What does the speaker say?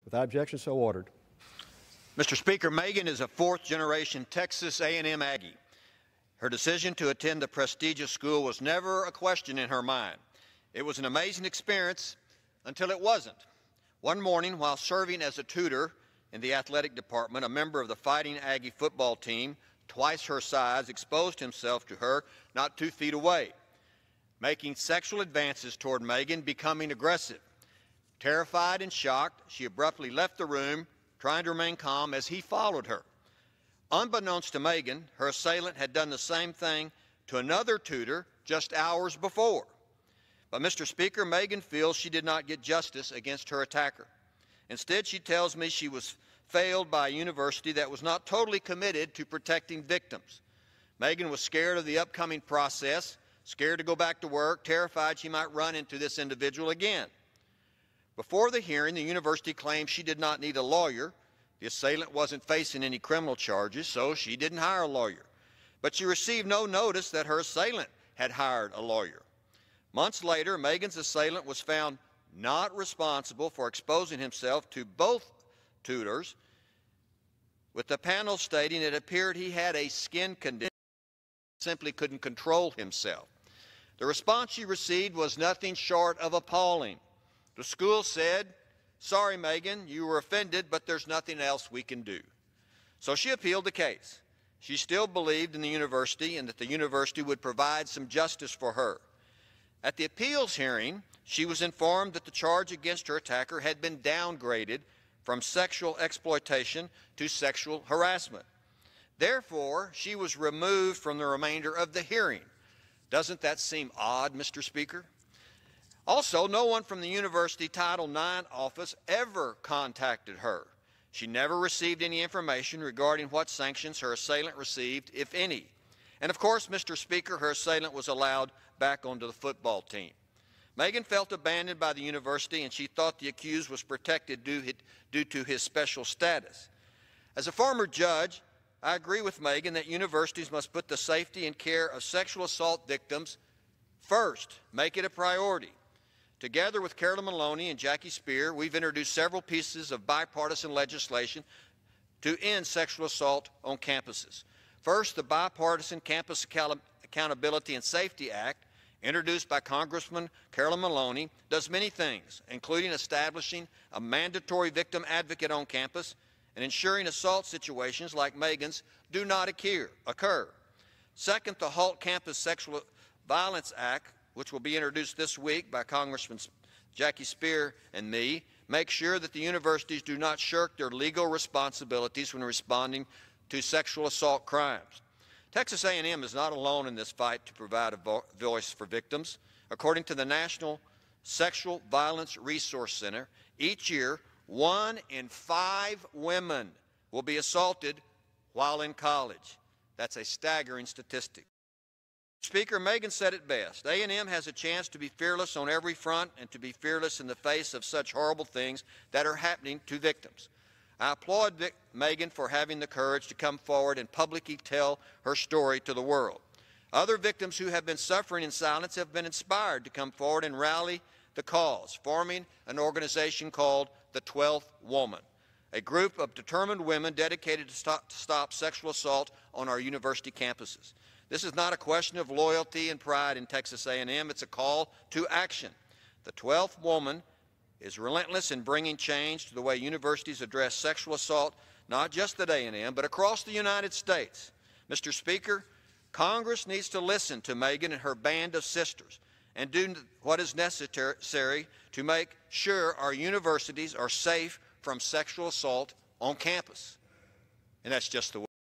Without objection, so ordered. Mr. Speaker, Megan is a fourth-generation Texas A&M Aggie. Her decision to attend the prestigious school was never a question in her mind. It was an amazing experience until it wasn't. One morning, while serving as a tutor in the athletic department, a member of the Fighting Aggie football team, twice her size, exposed himself to her not 2 feet away, making sexual advances toward Megan, becoming aggressive. Terrified and shocked, she abruptly left the room, trying to remain calm as he followed her. Unbeknownst to Megan, her assailant had done the same thing to another tutor just hours before. But, Mr. Speaker, Megan feels she did not get justice against her attacker. Instead, she tells me she was failed by a university that was not totally committed to protecting victims. Megan was scared of the upcoming process, scared to go back to work, terrified she might run into this individual again. Before the hearing, the university claimed she did not need a lawyer. The assailant wasn't facing any criminal charges, so she didn't hire a lawyer. But she received no notice that her assailant had hired a lawyer. Months later, Megan's assailant was found not responsible for exposing himself to both tutors, with the panel stating it appeared he had a skin condition, simply couldn't control himself. The response she received was nothing short of appalling. The school said, "Sorry, Megan, you were offended, but there's nothing else we can do." So she appealed the case. She still believed in the university and that the university would provide some justice for her. At the appeals hearing, she was informed that the charge against her attacker had been downgraded from sexual exploitation to sexual harassment. Therefore, she was removed from the remainder of the hearing. Doesn't that seem odd, Mr. Speaker? Also, no one from the university Title IX office ever contacted her. She never received any information regarding what sanctions her assailant received, if any. And of course, Mr. Speaker, her assailant was allowed back onto the football team. Megan felt abandoned by the university, and she thought the accused was protected due to his special status. As a former judge, I agree with Megan that universities must put the safety and care of sexual assault victims first, make it a priority. Together with Carolyn Maloney and Jackie Speier, we've introduced several pieces of bipartisan legislation to end sexual assault on campuses. First, the Bipartisan Campus Accountability and Safety Act, introduced by Congressman Carolyn Maloney, does many things, including establishing a mandatory victim advocate on campus and ensuring assault situations like Megan's do not occur. Second, the Halt Campus Sexual Violence Act, which will be introduced this week by Congressman Jackie Speier and me, make sure that the universities do not shirk their legal responsibilities when responding to sexual assault crimes. Texas A&M is not alone in this fight to provide a voice for victims. According to the National Sexual Violence Resource Center, each year 1 in 5 women will be assaulted while in college. That's a staggering statistic. Speaker, Megan said it best. A&M has a chance to be fearless on every front and to be fearless in the face of such horrible things that are happening to victims. I applaud Megan for having the courage to come forward and publicly tell her story to the world. Other victims who have been suffering in silence have been inspired to come forward and rally the cause, forming an organization called the 12th Woman, a group of determined women dedicated to stop sexual assault on our university campuses. This is not a question of loyalty and pride in Texas A&M. It's a call to action. The 12th Woman is relentless in bringing change to the way universities address sexual assault, not just at A&M, but across the United States. Mr. Speaker, Congress needs to listen to Megan and her band of sisters and do what is necessary to make sure our universities are safe from sexual assault on campus. And that's just the way.